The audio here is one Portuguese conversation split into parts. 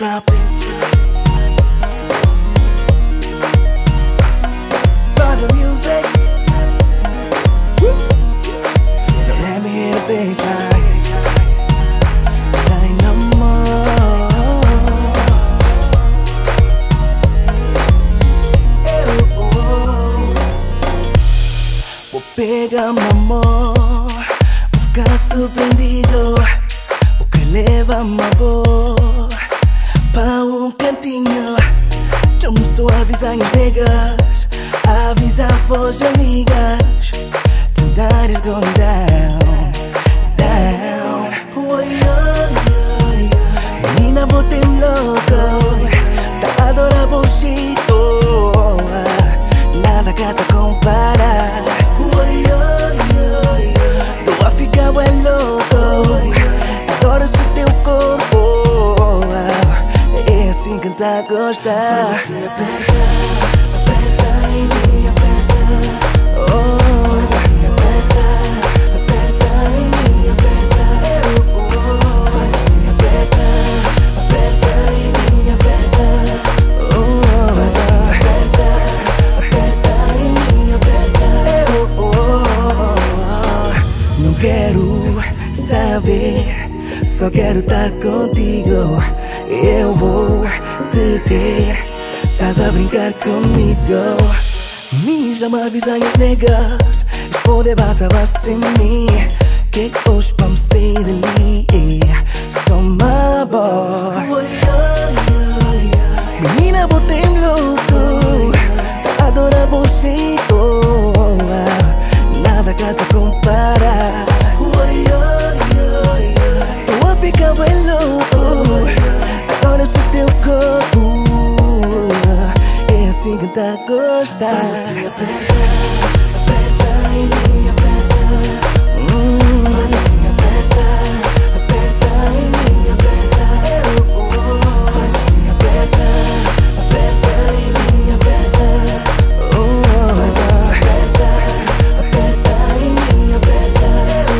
drop it. For the music. Now let me hear the bass line. Dynamo. Vou pegar meu amor, vou ficar surpreendido, porque leva-me amor para cantinho. Chamo só avisar as negas, avisar pros amigas. Tonight is going down, down. Oh, yeah. Menina, botei louco, tá adorável jeito, nada que te compara. Tô a ficar bem louco, adoro esse teu corpo, é assim que tá a gostar. Faz assim, aperta, aperta em mim, aperta. Faz assim, aperta, aperta em mim, aperta. Faz assim, aperta, aperta em mim, aperta. Faz assim, aperta, aperta em mim, aperta. Não quero saber, só quero estar contigo. Eu vou te ter, estás a brincar comigo. Me chama, avisa as negas, eles podem bater em mim, que hoje vamos sair dali. Sou uma boy. Menina, botei-me louco, tá adorável jeito, nada que te compara. Tô a ficar bem louco, adoro esse teu corpo, é assim que tá a gostar. Faz assim, aperta, aperta em mim, aperta. Faz assim, aperta, aperta em mim, aperta. Faz assim, aperta, aperta em mim, aperta. Faz assim, aperta, aperta em mim, aperta.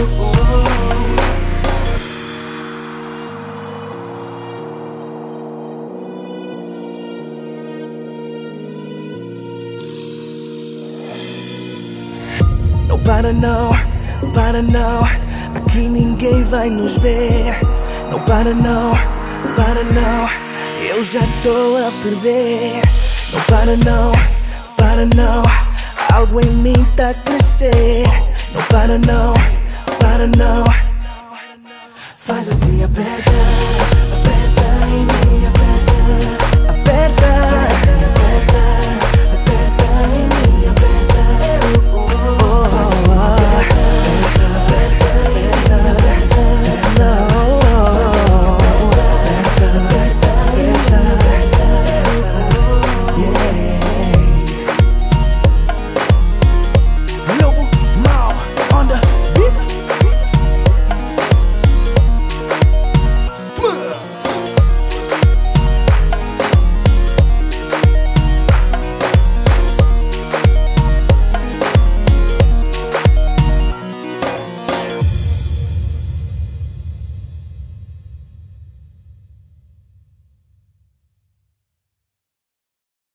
Não para não, aqui ninguém vai nos ver. Não para não, eu já tô a ferver. Não para não, algo em mim tá a crescer. Não para não, faz assim, aperta.